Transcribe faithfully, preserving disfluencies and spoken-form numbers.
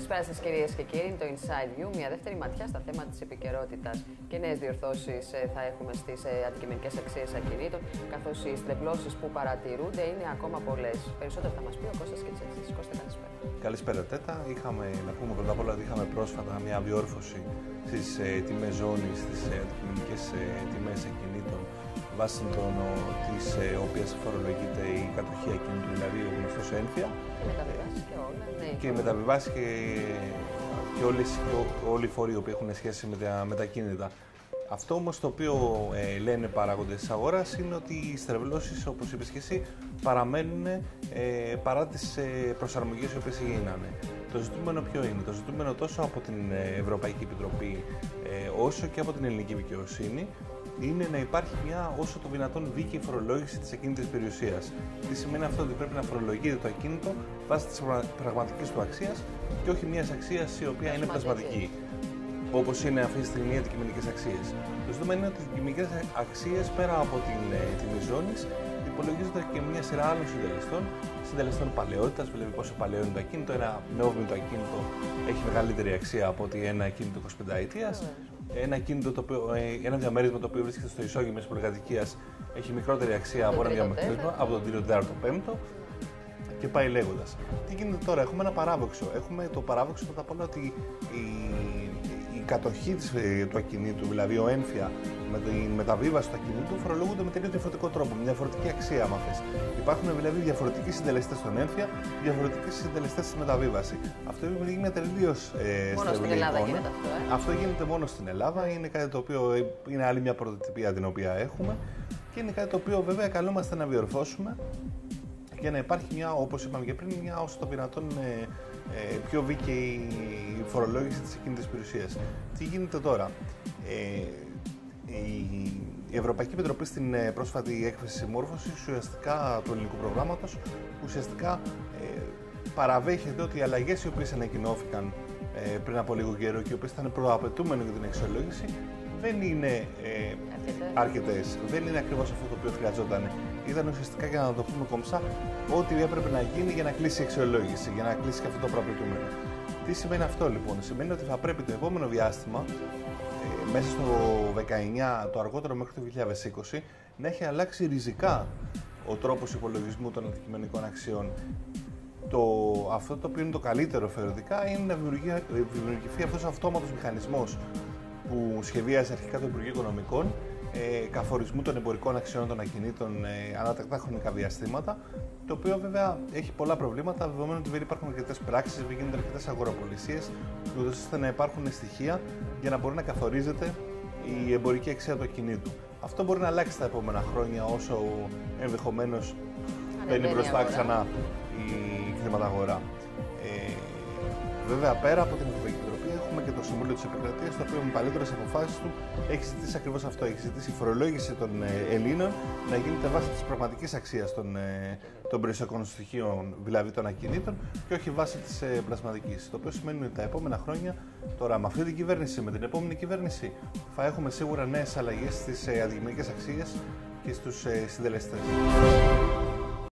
Καλησπέρα σας κυρίες και κύριοι, το Inside View, μια δεύτερη ματιά στα θέματα της επικαιρότητας και νέες διορθώσεις θα έχουμε στις αντικειμενικές αξίες ακινήτων, καθώς οι στρεβλώσεις που παρατηρούνται είναι ακόμα πολλές. Περισσότερο θα μας πει ο Κώστας Κετσέτσης. Κώστα, καλησπέρα. Καλησπέρα Τέτα. Είχαμε, να πούμε πρώτα απ' όλα ότι είχαμε πρόσφατα μια διόρθωση στις ε, τιμές ζώνης, στις ε, αντικειμενικές ε, τιμές ακινήτων, βάσει των της ε, οποίας φορολογείται η κατοχή ακινήτου, δηλαδή ο γνωστός ένφια. Και μεταβιβάσεις και όλα. Ναι, και μεταβιβάσεις και, και, όλες, και ό, όλοι οι φορείς που έχουν σχέση με τα, με τα κίνητα. Αυτό όμως το οποίο ε, λένε παράγοντες της αγοράς είναι ότι οι στρεβλώσεις, όπως είπες και εσύ, παραμένουν ε, παρά τις ε, προσαρμογές οι οποίες γίνανε. Το ζητούμενο ποιο είναι? Το ζητούμενο τόσο από την Ευρωπαϊκή Επιτροπή ε, όσο και από την ελληνική δικαιοσύνη είναι να υπάρχει μια όσο το δυνατόν δίκαιη φορολόγηση της ακίνητης περιουσίας. Τι σημαίνει αυτό? Ότι πρέπει να φορολογείται το ακίνητο βάσει της πραγματικής του αξίας και όχι μιας αξίας η οποία είναι πλασματική, όπως είναι αυτή τη στιγμή οι αντικειμενικές αξίες. Το ζήτημα είναι ότι οι αντικειμενικές αξίες, πέρα από την τιμή ζώνης, υπολογίζονται και μια σειρά άλλων συντελεστών, συντελεστών παλαιότητας, δηλαδή πόσο παλαιό είναι το ακίνητο. Ένα νεόβιντο ακίνητο έχει μεγαλύτερη αξία από ότι ένα ακίνητο εικοσιπενταετίας. Ένα, ακίνητο το οποίο, ένα διαμέρισμα το οποίο βρίσκεται στο ισόγειο της πολυκατοικίας έχει μικρότερη αξία από ένα διαμέρισμα, από τον τρίτο, τέταρτο, πέμπτο. Και πάει λέγοντας. Τι γίνεται τώρα? Έχουμε ένα παράδοξο. Έχουμε το παράδοξο πρώτα απ' όλα ότι η, η κατοχή της, του ακινήτου, δηλαδή ο έμφυα με τη μεταβίβαση του ακινήτου, φορολογούνται με τελείως διαφορετικό τρόπο, με διαφορετική αξία, άμα θες. Υπάρχουν δηλαδή διαφορετικοί συντελεστές στον έμφυα, διαφορετικοί συντελεστές στη μεταβίβαση. Αυτό είναι μια τελείως ε, μόνο στην Ελλάδα εικόνα. Γίνεται αυτό, ε? Αυτό γίνεται μόνο στην Ελλάδα. Είναι κάτι το οποίο είναι άλλη μια πρωτοτυπία την οποία έχουμε και είναι κάτι το οποίο βέβαια καλούμαστε να διορθώσουμε για να υπάρχει μια, όπως είπαμε και πριν, μια όσο το δυνατόν ε, ε, πιο δίκαιη φορολόγηση της ακίνητης περιουσίας. Τι γίνεται τώρα? Ε, η, η Ευρωπαϊκή Επιτροπή στην ε, πρόσφατη έκθεση συμμόρφωσης ουσιαστικά του ελληνικού προγράμματος ουσιαστικά ε, παραδέχεται ότι οι αλλαγές οι οποίες ανακοινώθηκαν ε, πριν από λίγο καιρό και οι οποίες ήταν προαπαιτούμενο για την αξιολόγηση δεν είναι ε, αρκετές. Δεν είναι ακριβώς αυτό το οποίο χρειαζόταν. Ήταν ουσιαστικά, για να το πούμε κομψά, ό,τι έπρεπε να γίνει για να κλείσει η αξιολόγηση, για να κλείσει και αυτό το προαπαιτούμενο. Τι σημαίνει αυτό λοιπόν? Σημαίνει ότι θα πρέπει το επόμενο διάστημα, ε, μέσα στο δεκαεννιά, το αργότερο μέχρι το δύο χιλιάδες είκοσι, να έχει αλλάξει ριζικά ο τρόπος υπολογισμού των αντικειμενικών αξιών. Το, αυτό το οποίο είναι το καλύτερο θεωρητικά είναι να δημιουργηθεί αυτός ο αυτόματος μηχανισμός που σχεδίασε αρχικά το Υπουργείο Οικονομικών, ε, καθορισμού των εμπορικών αξιών των ακινήτων ε, ανάτακτα χρονικά διαστήματα, το οποίο βέβαια έχει πολλά προβλήματα, δεδομένου ότι δεν υπάρχουν αρκετές πράξεις, δεν γίνονται αρκετές αγοραπολισίες, ούτως ώστε να υπάρχουν στοιχεία για να μπορεί να καθορίζεται η εμπορική αξία του ακινήτου. Αυτό μπορεί να αλλάξει τα επόμενα χρόνια, όσο ενδεχομένως μπαίνει μπροστά ξανά η χρηματαγορά. Ε, βέβαια, πέρα από την Ευρωπαϊκή Επιτροπή, έχουμε και το Συμβούλιο της Επικρατείας, το οποίο με παλαιότερες αποφάσεις του έχει ζητήσει ακριβώς αυτό. Έχει ζητήσει η φορολόγηση των Ελλήνων να γίνεται βάσει της πραγματικής αξίας των, των περιουσιακών στοιχείων, δηλαδή των ακινήτων, και όχι βάσει της πλασματικής. Το οποίο σημαίνει ότι τα επόμενα χρόνια, τώρα με αυτή την κυβέρνηση, με την επόμενη κυβέρνηση, θα έχουμε σίγουρα νέες αλλαγές στις αντικειμενικές αξίες και στους συντελεστές.